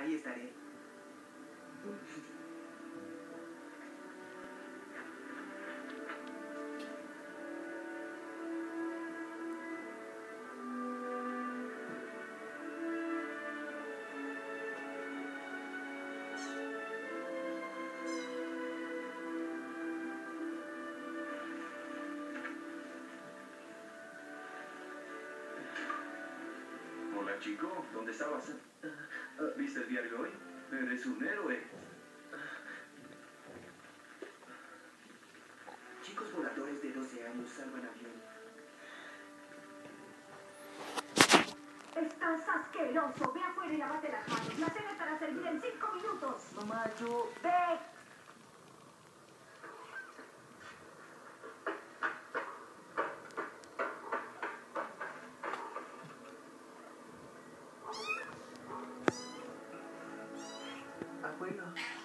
Ahí estaré. Hola, chico, ¿dónde estabas? ¿Viste el diario hoy? Eres un héroe. Chicos voladores de 12 años salvan avión. Estás asqueroso. Ve afuera y lávate las manos. La cena estará servida en 5 minutos. Mamá, yo... Ve. Abuelo.